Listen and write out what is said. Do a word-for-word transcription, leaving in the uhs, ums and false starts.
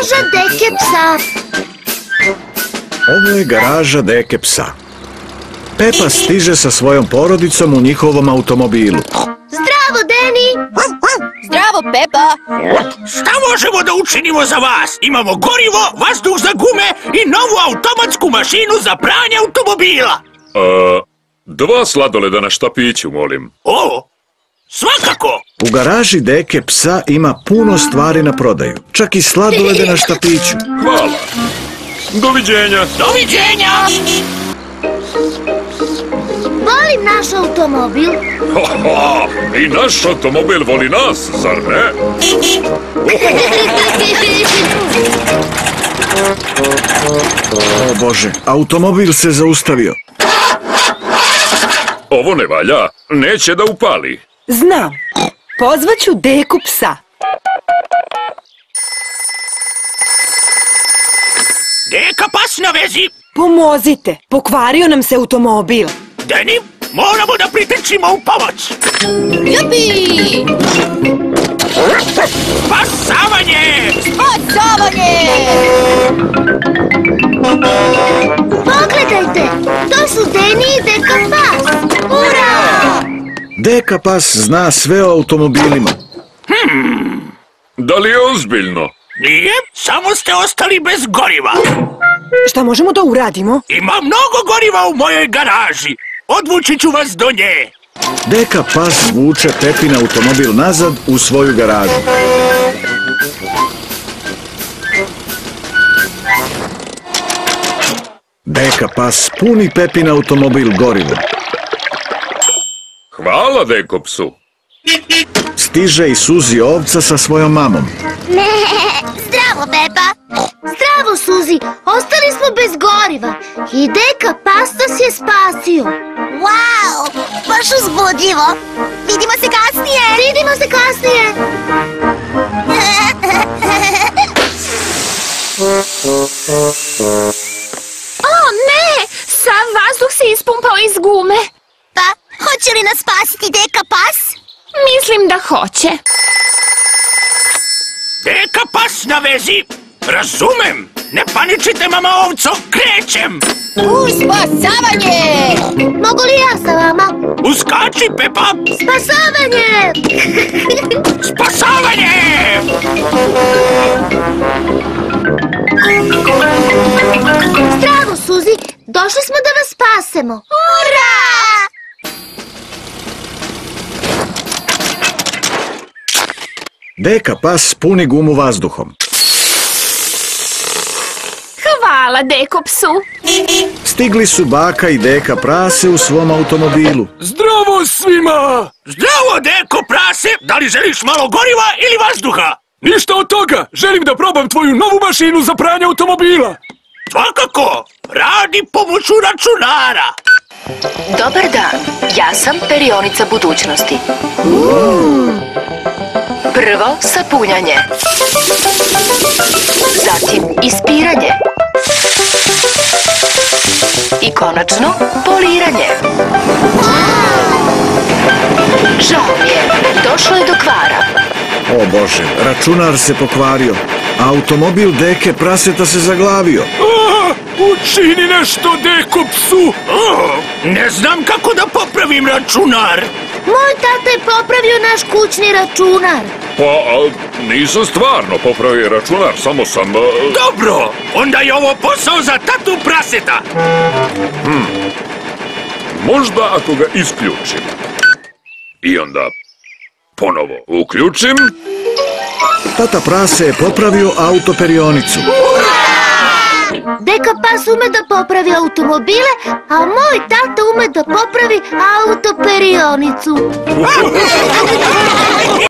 Garaža Deke psa. Ovo je garaža Deke psa. Pepa stiže sa svojom porodicom u njihovom automobilu. Zdravo, Deni! Zdravo, Pepa! Šta možemo da učinimo za vas? Imamo gorivo, vazduh za gume i novu automatsku mašinu za pranje automobila. A, dva sladoleda na štapiću, molim. O, svakako! U garaži Deke psa ima puno stvari na prodaju. Čak i sladolede na štapiću. Hvala. Doviđenja. Doviđenja! Volim naš automobil. Ha, ha, i naš automobil voli nas, zar ne? O Bože, automobil se zaustavio. Ovo ne valja, neće da upali. Znam. Pozvaću Deku psa. Deka pas na vezi! Pomozite, pokvario nam se automobil. Deni, moramo da pritrčimo u pomoć! Jupi! Spasavanje! Spasavanje! Pogledajte, to su Deni i Deka pas. Ura! Deka pas zna sve o automobilima. Da li je ozbiljno? Nije, samo ste ostali bez goriva. Šta možemo da uradimo? Ima mnogo goriva u mojoj garaži. Odvući ću vas do nje. Deka pas vuče Pepin automobil nazad u svoju garažu. Deka pas puni Pepin automobil gorivom. Hvala, Deko psu. Stiže i Suzi ovca sa svojom mamom. Zdravo, Pepa! Zdravo, Suzi! Ostali smo bez goriva i Deka pas nas je spasio. Wow! Baš uzbudljivo! Vidimo se kasnije! Vidimo se kasnije! O, ne! Sav vazduh se ispumpao iz gume. Pa, hoće li nas spasiti Deka pas? Mislim da hoće. Deka pas na vezi. Razumem. Ne paničite, mama ovco, krećem. U spasavanje! Mogu li ja sa vama? Uskači, Pepa. Spasavanje! Spasavanje! Zdravo, Suzi! Došli smo da vas spasemo. Ura! Deka pas puni gumu vazduhom. Hvala, Deko psu. Stigli su baka i Deka prase u svom automobilu. Zdravo svima! Zdravo, Deko prase! Da li želiš malo goriva ili vazduha? Ništa od toga! Želim da probam tvoju novu mašinu za pranje automobila! Svakako! Radi pomoću računara! Dobar dan, ja sam perionica budućnosti. Prvo sapunjanje. Zatim ispiranje. I konačno poliranje. Žao mi je, došlo je do kvara. O Bože, računar se pokvario. Automobil Deke praseta se zaglavio. A, učini nešto, Deko psu! O, ne znam kako da popravim računar. Moj tata je popravio naš kućni računar. Pa, a, nisam stvarno popravio računar, samo sam... A... Dobro, onda je ovo posao za tatu praseta. Hmm. Možda ako ga isključim. I onda ponovo uključim. Tata prase je popravio autoperionicu. Deka pas ume da popravi automobile, a moj tata ume da popravi autoperionicu.